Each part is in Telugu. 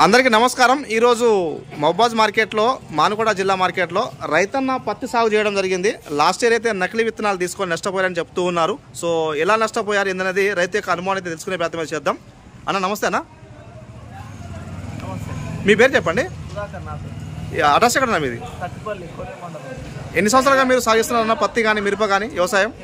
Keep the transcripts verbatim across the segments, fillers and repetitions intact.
అందరికీ నమస్కారం। ఈరోజు మహబూబాబాద్ మార్కెట్లో మానుకోట జిల్లా మార్కెట్లో రైతన్న పత్తి సాగు చేయడం జరిగింది। లాస్ట్ ఇయర్ అయితే నకిలీ విత్తనాలు తీసుకొని నష్టపోయారని చెప్తూ ఉన్నారు। సో ఎలా నష్టపోయారు ఏందనేది రైతు యొక్క అనుమానం అయితే తెలుసుకునే ప్రయత్నం చేద్దాం। అన్న నమస్తే అన్న। మీ పేరు చెప్పండి। అడ్రస్ ఎక్కడ మీది? ఎన్ని సంవత్సరాలుగా మీరు సాగిస్తున్నారు అన్న పత్తి కానీ మిరప కానీ వ్యవసాయం?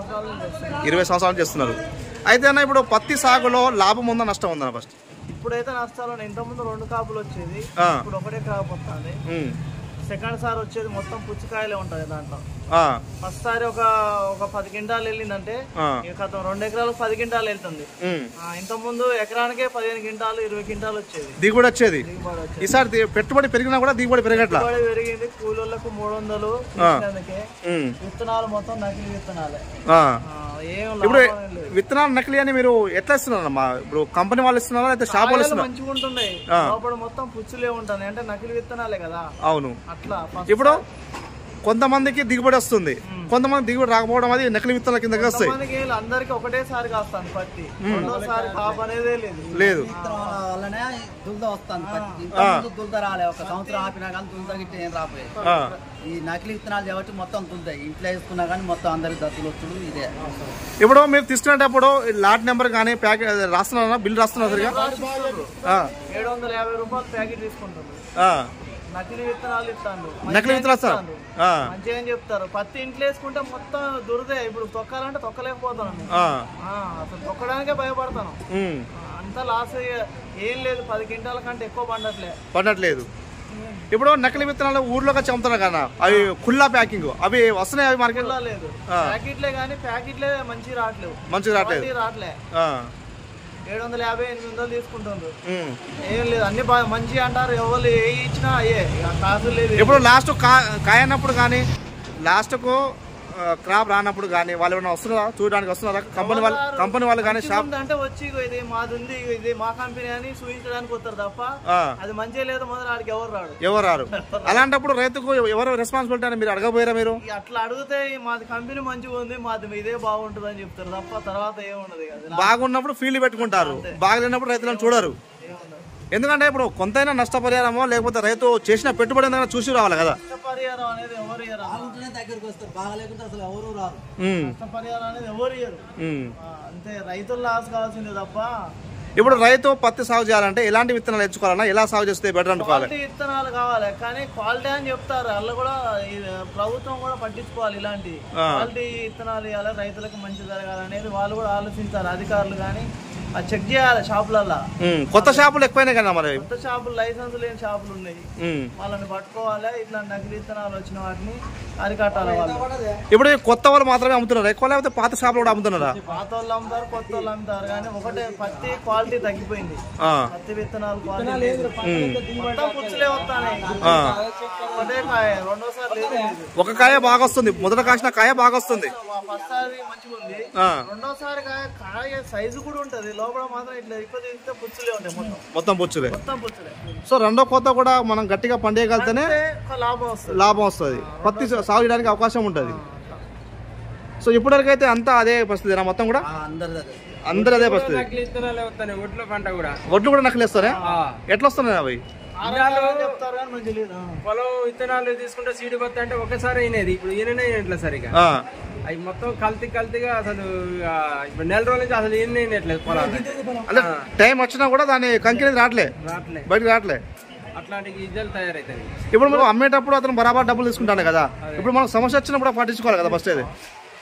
ఇరవై సంవత్సరాలు చేస్తున్నారు। అయితే అన్న ఇప్పుడు పత్తి సాగులో లాభం ఉందా నష్టం ఉందన్న? ఫస్ట్ ఇప్పుడైతే నష్టాలు ఇంతకుముందు రెండు కాపులు వచ్చేది, ఇప్పుడు ఒకటే కాపు వస్తుంది। సెకండ్ సారి వచ్చేది మొత్తం పుచ్చికాయలే ఉంటది దాంట్లో। ఫస్ట్ సారి ఒక ఒక పది క్వింటాలు వెళ్ళిందంటే రెండు ఎకరాలకు పది క్వింటాలు వెళ్తుంది। ఇంత ముందు ఎకరానికే పదిహేను క్వింటాలు ఇరవై క్వింటాలు వచ్చేది దిగుబడి వచ్చేది। ఈసారి పెట్టుబడి పెరిగినా కూడా దిగుబడి పెరగట్లా? పెరిగింది। కూలీలకు మూడు వందలు విత్తనాలు మొత్తం నకిలీ విత్తనాలే। ఇప్పుడు విత్తనాలు నకిలీ అని మీరు ఎట్లా ఇస్తున్నారమ్మా? ఇప్పుడు కంపెనీ వాళ్ళు ఇస్తున్నారా అయితే షాప్ వాళ్ళు ఇస్తున్నారా? మంచిగా ఉంటున్నాయి, లోపల మొత్తం పుచ్చులే ఉంటాయి, అంటే నకిలీ విత్తనాలే కదా। అవును। అట్లా ఇప్పుడు కొంతమందికి దిగుబడి వస్తుంది, కొంతమంది దిగుబడి రాకపోవడం అది నకిలీ విత్తనాల కిందకి వస్తాయి। అందరికి ఒకటేసారి కాస్తాను పత్తి, రెండోసారి కాపు అనేదే లేదు లేదు వల్లనే దుల్ద వస్తాను పత్తి। దుల్ద రాలే, ఒక సంవత్సరం ఆపినా కానీ దుల్ద గిట్ట ఏం రాపోయే। ఈ నకిలీ విత్తనాలు కాబట్టి మొత్తం దుల్దాయి, ఇంట్లో వేసుకున్నా కానీ మొత్తం అందరికి దత్తులు వచ్చుడు ఇదే। ఇప్పుడు మీరు తీసుకునేటప్పుడు లాట్ నెంబర్ కానీ ప్యాకెట్ రాస్తున్నారా? బిల్ రాస్తున్నారు సరిగా? ఏడు వందల యాభై రూపాయలు ప్యాకెట్ తీసుకుంటారు। నకిలీ విత్తనాలు ఇస్తాను, నకిలీ విత్తనాలు మంచిగా అని చెప్తారు। పత్తి ఇంట్లో వేసుకుంటే మొత్తం దురదే, ఇప్పుడు తొక్కాలంటే తొక్కలేకపోతాను, అసలు తొక్కడానికే భయపడతాను। అంతా లాస్ ఏం లేదు, పది క్వింటాల కంటే ఎక్కువ పండట్లేదు పండట్లేదు ఇప్పుడు నకిలీ విత్తనాలు ఊర్లోకి వచ్చి అమ్ముతున్నారు కదా, అవి ఖుల్లా ప్యాకింగ్ అవి వస్తున్నాయి? అవి మార్కెట్ లేదు, ప్యాకెట్లే కానీ ప్యాకెట్లే మంచి రావట్లేదు, మంచిగా రావట్లేదు రావట్లే ఏడు వందల యాభై ఎనిమిది వందలు తీసుకుంటారు। ఏం లేదు, అన్ని బాగా మంచి అంటారు, ఎవరు ఏ ఇచ్చినా అయ్యే కాసు లేదు। ఇప్పుడు లాస్ట్ కాయనప్పుడు కానీ లాస్ట్ కు క్రాప్ రానప్పుడు కానీ వాళ్ళు ఏమైనా వస్తున్నారా చూడడానికి? వస్తున్నారా కంపెనీ వాళ్ళు? కంపెనీ వాళ్ళు కానీ షాప్ అంటే వచ్చి ఇది మాది ఉంది, ఇది మా కంపెనీ అని చూపించడానికి వస్తారు తప్ప అది మంచిగా లేదు మొదలు ఆడికి ఎవరు రాడు ఎవరు రారు। అలాంటప్పుడు రైతుకు ఎవరు రెస్పాన్సిబిలిటీ అని మీరు అడగపోయారా? మీరు అట్లా అడిగితే మాది కంపెనీ మంచిగా ఉంది, మాది ఇదే బాగుంటుంది అని చెప్తారు తప్ప తర్వాత ఏముండదు కదా। బాగున్నప్పుడు ఫీల్డ్ పెట్టుకుంటారు, బాగలేనప్పుడు రైతులను చూడరు। ఎందుకంటే ఇప్పుడు కొంతైనా నష్టపరిహారమో లేకపోతే రైతు చేసిన పెట్టుబడి చూసి రావాలి కదా। నష్టపరిహారం అనేది ఎవరు దగ్గరికి వస్తారు, బాగాలేకుంటే అసలు ఎవరు రారు। నష్టపరిహారం అనేది ఎవరు ఇయ్యరు, అంతే రైతులు లాస్ కావాల్సిందే తప్ప। ఇప్పుడు రైతు పత్తి సాగు చేయాలంటే ఎలాంటి విత్తనాలు ఎంచుకోవాలన్నా, ఎలా సాగు చేస్తే బెటర్ అనుకోవాలి? విత్తనాలు కావాలి కానీ క్వాలిటీ అని చెప్తారు, అలా కూడా ప్రభుత్వం కూడా పట్టించుకోవాలి, ఇలాంటి క్వాలిటీ విత్తనాలు ఇవ్వాలి, రైతులకు మంచి జరగాలనేది వాళ్ళు కూడా ఆలోచించాలి, అధికారులు కానీ అది చెక్ చేయాలి షాపులలో। కొత్త షాపులు ఎక్కువైనా కదా, మరి కొత్త షాపులు లైసెన్స్ లేని షాపులు ఉన్నాయి, వాళ్ళని పట్టుకోవాలి, ఇట్లా నకిలీ విత్తనాలు వచ్చిన వాటిని అరికట్టాలి వాళ్ళు। ఇప్పుడు కొత్త వాళ్ళు మాత్రమే అమ్ముతున్నారు ఎక్కువ, లేకపోతే పాత షాపులు కూడా అమ్ముతున్నారా? పాత వాళ్ళు అమ్ముతారు, కొత్త వాళ్ళు అమ్ముతారు, కానీ ఒకటే పత్తి క్వాలిటీ తగ్గిపోయింది, పత్తి విత్తనాలు మొత్తం పుచ్చులే వస్తాయి, ఒకటే కాయ రెండోసారి లేదు। ఒక కాయ బాగా వస్తుంది, మొదట కాసిన కాయ బాగా వస్తుంది, ఫస్ట్ సారి మంచిగా ఉంది, రెండోసారి కాయ కాయ సైజు కూడా ఉంటది, లోపల మాత్రం ఇట్లా ఎక్కువ తీస్తే పుచ్చులే ఉంటాయి, మొత్తం మొత్తం పుచ్చులే మొత్తం పుచ్చులే। సో రెండో కోత కూడా మనం గట్టిగా పండేయగలితేనే లాభం వస్తుంది, లాభం వస్తుంది, పత్తి సాగు చేయడానికి అవకాశం ఉంటుంది। సో ఇప్పటివరకైతే అంతా అదే పరిస్థితి మొత్తం కూడా అందరు అదే పరిస్థితి। ఒడ్లు కూడా నకిలేస్తారా? ఎట్లా వస్తున్నాయి అవి? పొలం విత్తనాలు తీసుకుంటే సీడు కొత్త అంటే ఒకసారి అయినది, ఇప్పుడు ఈయననే ఎట్లా సరిగా అవి మొత్తం కల్తీ కల్తీగా అసలు ఇప్పుడు నెల రోజుల నుంచి అసలు ఈయన అయినట్లేదు పొలాలు, అంటే టైం వచ్చినా కూడా దాని కంకి రావట్లే రావట్లే బయటకు రావట్లే, అట్లాంటి గిజ్జలు తయారవుతాయి। ఇప్పుడు మనం అమ్మేటప్పుడు అతను బరాబర్ డబ్బులు తీసుకుంటాను కదా, ఇప్పుడు మనకు సమస్య వచ్చినప్పుడు పట్టించుకోవాలి కదా ఫస్ట్ అది।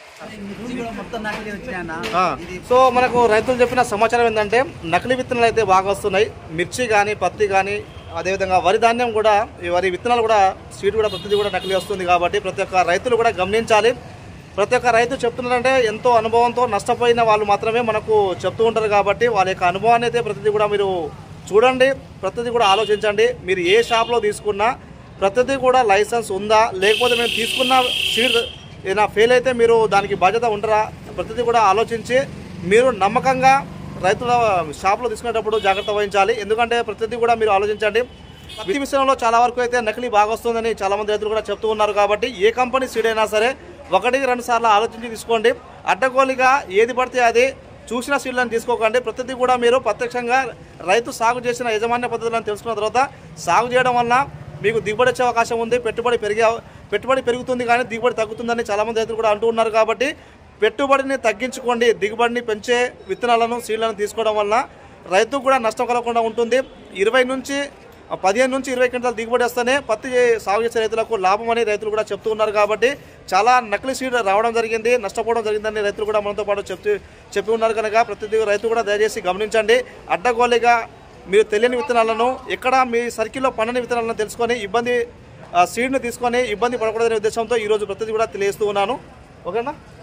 సో మనకు రైతులు చెప్పిన సమాచారం ఏంటంటే నకిలీ విత్తనాలు అయితే బాగా వస్తున్నాయి, మిర్చి కానీ పత్తి కానీ అదేవిధంగా వరి ధాన్యం కూడా, ఈ వరి విత్తనాలు కూడా సీడ్ కూడా ప్రతిదీ కూడా నకిలీ వస్తుంది కాబట్టి ప్రతి ఒక్క రైతులు కూడా గమనించాలి। ప్రతి ఒక్క రైతు చెప్తున్నారంటే ఎంతో అనుభవంతో నష్టపోయిన వాళ్ళు మాత్రమే మనకు చెప్తూ ఉంటారు కాబట్టి వాళ్ళ యొక్క అనుభవాన్ని అయితే ప్రతిదీ కూడా మీరు చూడండి, ప్రతిదీ కూడా ఆలోచించండి। మీరు ఏ షాప్లో తీసుకున్నా ప్రతిదీ కూడా లైసెన్స్ ఉందా, లేకపోతే మేము తీసుకున్న సీడ్ ఏదైనా ఫెయిల్ అయితే మీరు దానికి బాధ్యత ఉంటారా, ప్రతిదీ కూడా ఆలోచించి మీరు నమ్మకంగా రైతుల షాపులో తీసుకునేటప్పుడు జాగ్రత్త వహించాలి। ఎందుకంటే ప్రతిదీ కూడా మీరు ఆలోచించండి। పత్తి విషయంలో చాలా వరకు అయితే నకిలీ బాగా వస్తుందని చాలామంది రైతులు కూడా చెప్తూ ఉన్నారు కాబట్టి ఏ కంపెనీ సీడ్ అయినా సరే ఒకటికి రెండు సార్లు ఆలోచించి తీసుకోండి। అడ్డగోలుగా ఏది పడితే అది చూసిన సీడ్లను తీసుకోకండి. ప్రతిదీ కూడా మీరు ప్రత్యక్షంగా రైతు సాగు చేసిన యజమాన్య పద్ధతులను తెలుసుకున్న తర్వాత సాగు చేయడం వల్ల మీకు దిగుబడి వచ్చే అవకాశం ఉంది. పెట్టుబడి పెరిగే పెట్టుబడి పెరుగుతుంది కానీ దిగుబడి తగ్గుతుందని చాలామంది రైతులు కూడా అంటూ ఉన్నారు. కాబట్టి పెట్టుబడిని తగ్గించుకోండి, దిగుబడిని పెంచే విత్తనాలను సీడ్లను తీసుకోవడం వల్ల రైతుకు కూడా నష్టం కలగకుండా ఉంటుంది. ఇరవై నుంచి పదిహేను నుంచి ఇరవై క్వింటాల దిగుబడి వస్తేనే పత్తి సాగు చేసే రైతులకు లాభం అని రైతులు కూడా చెప్తూ ఉన్నారు. కాబట్టి చాలా నకిలీ సీడ్ రావడం జరిగింది, నష్టపోవడం జరిగిందని రైతులు కూడా మనతో పాటు చెప్తూ చెప్పి ఉన్నారు. కనుక ప్రతి రైతు కూడా దయచేసి గమనించండి. అడ్డగోలిగా మీరు తెలియని విత్తనాలను ఎక్కడ మీ సర్కిల్లో పండని విత్తనాలను తెలుసుకొని ఇబ్బంది సీడ్ను తీసుకొని ఇబ్బంది పడకూడదనే ఉద్దేశంతో ఈరోజు ప్రతిదీ కూడా తెలియజేస్తూ ఉన్నాను. ఓకేనా?